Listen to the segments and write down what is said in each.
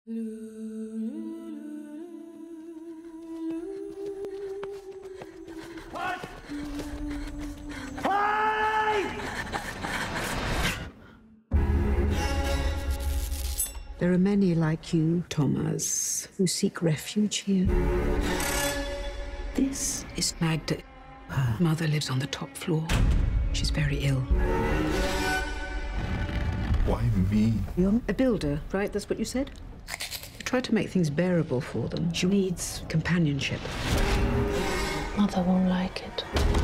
There are many like you, Tomaz, who seek refuge here. This is Magda. Her mother lives on the top floor. She's very ill. Why me? You're a builder, right? That's what you said? You try to make things bearable for them. She needs companionship. Mother won't like it.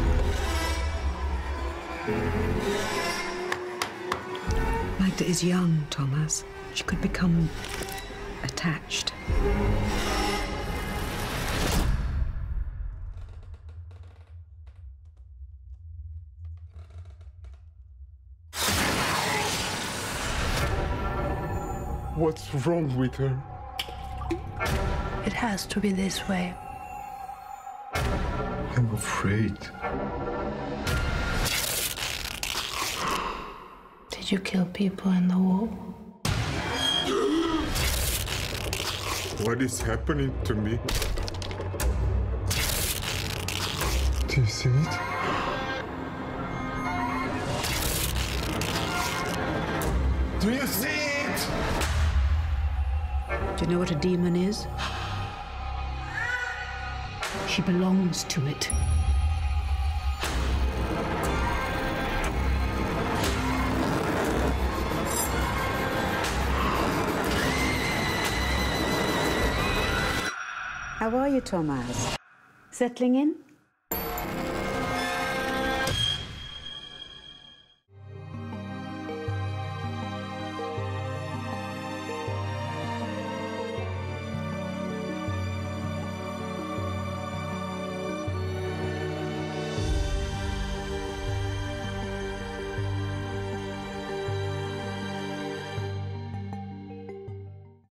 Magda is young, Tomaz. She could become attached. What's wrong with her? It has to be this way. I'm afraid. Did you kill people in the war? What is happening to me? Do you see it? Do you see it? Do you know what a demon is? She belongs to it. How are you, Tomaz? Settling in?